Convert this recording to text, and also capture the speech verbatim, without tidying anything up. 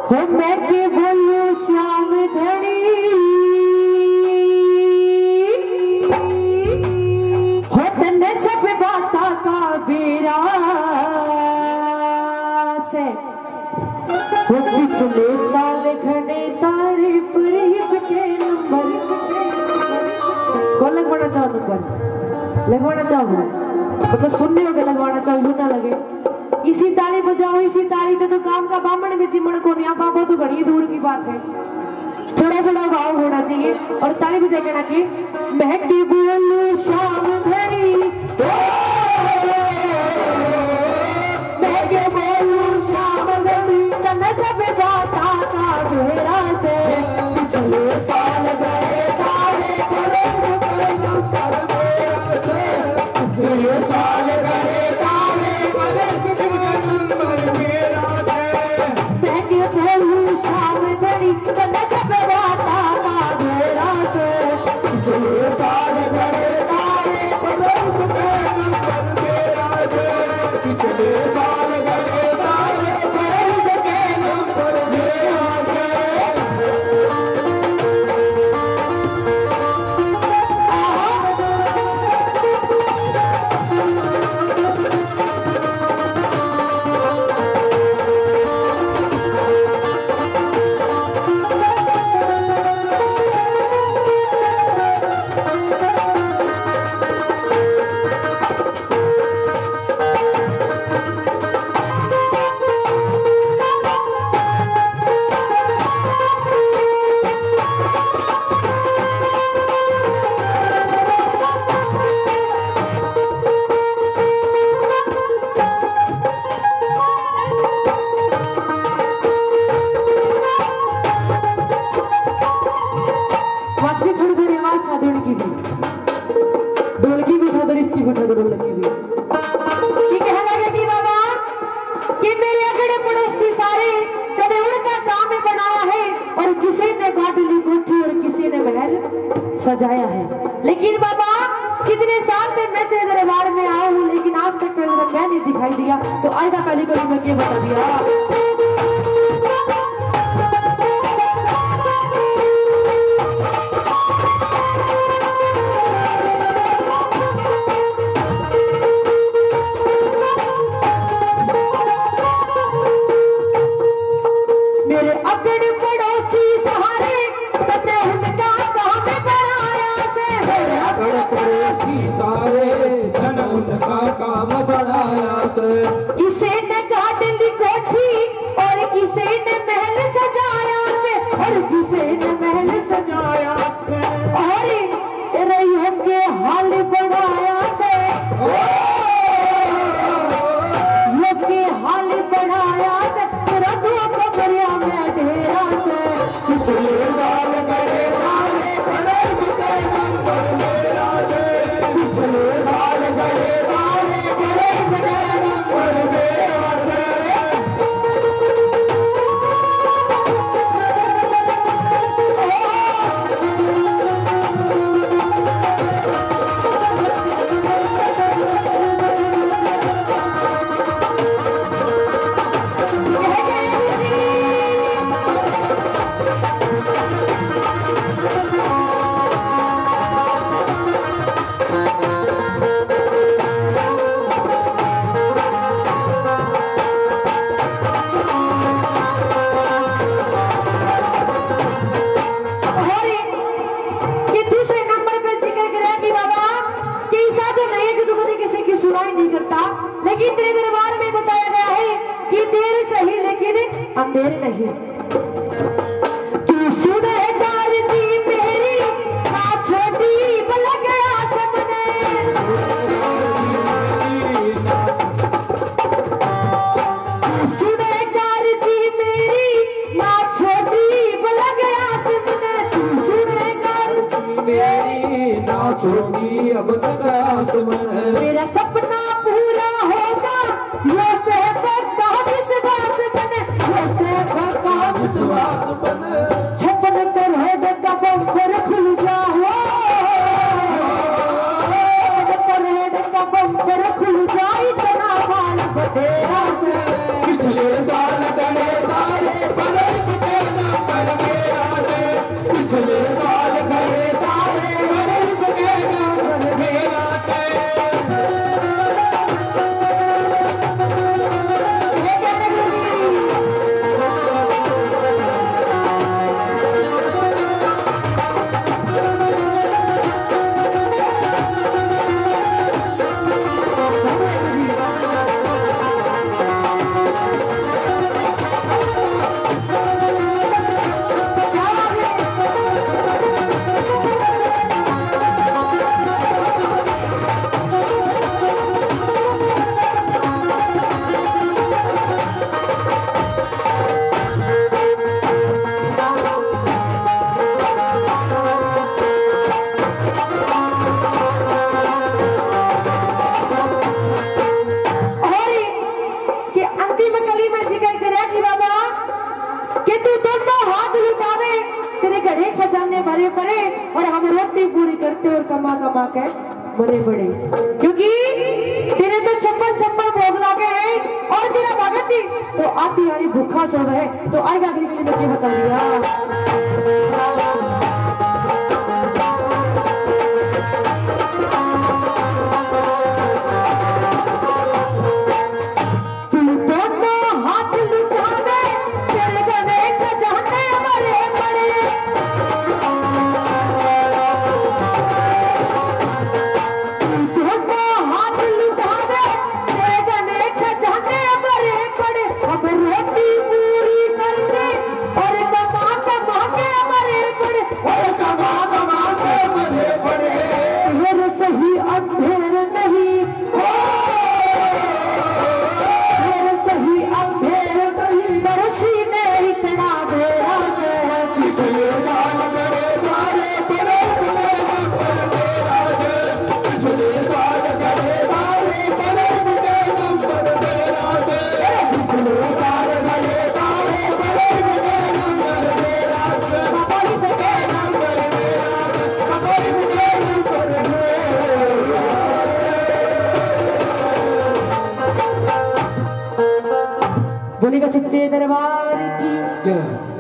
हो मैं के बोलू श्याम धनी हो तन्ने सब बाता का बेरा से हो पिछले साल घने तारे प्रीत के नंबर कौन लगवाना चाहो नंबर लगवाना चाहो मतलब सुनने होगे लगवाना चाहो यूं ना लगे इसी ताली बजाओ इसी ताली तो, तो काम का बामण में चिमण को नहीं बाबा तो घड़ी दूर की बात है थोड़ा थोड़ा भाव होना चाहिए और ताली बजा के ना कि मैं की बोलूं शाम धनी मैं के बोलूं शाम धनी तन्ने सब बाता का घेरा से पिछले साल गए तारे पर मेरा से पिछले साल गए शाम धनी तन्ने सब बाता का घेरा से पिछले साल गए तारे पर मेरा से पिछले साल गए तारे पर मेरा से थोड़ी थोड़ी आवाज साधुन की भी ढोलकी भी उठा दो इसकी भी उठा दो ढोलकी भी कि कह लगे कि बाबा कि मेरे अगड़े पड़ोसी सारे तेरे उनका काम में बनाया है और किसी ने गाड़ी कोठी और किसी ने महल सजाया है लेकिन बाबा कितने साल से मैं तेरे दरबार में आया हूँ लेकिन आज तक तेरे मैं नहीं दिखाई दिया तो आएगा पहली कभी मैं क्या बता दिया काम बढ़ाया से किसी ने गाड़ी कोठी और किसी ने महल सजाया से और किसी ने महल सजाया से और रैयों के हाल बढ़ाया से लोग के हाल बढ़ाया से तेरा दो कमरिया में ढेरा से पिछले साल गए तारे पर मेरा से पिछले साल गए लेकिन तेरे दरबार में बताया गया है कि देर सही लेकिन अंधेर नहीं तू सुने दारजी मेरी ना छोटी बल गया सपने तू सुने दारजी मेरी ना छोटी बल गया सपने तू सुने दारजी मेरी ना छोटी अब तक आसमान मेरा सपना पूरा होगा ये से पक्का विश्वास बने ये से पक्का विश्वास बने छपन घड़े खजाने भरे पड़े और हम रोटी पूरी करते और कमा कमा के मरे पड़े, क्योंकि तेरे तो छप्पन छप्पन भोग लागे हैं और तेरा भगत ही तो आती यानी भूखा सब है। तो आएगा के लिए मैं बता दिया बोलेगा सच्चे दरबार की जय।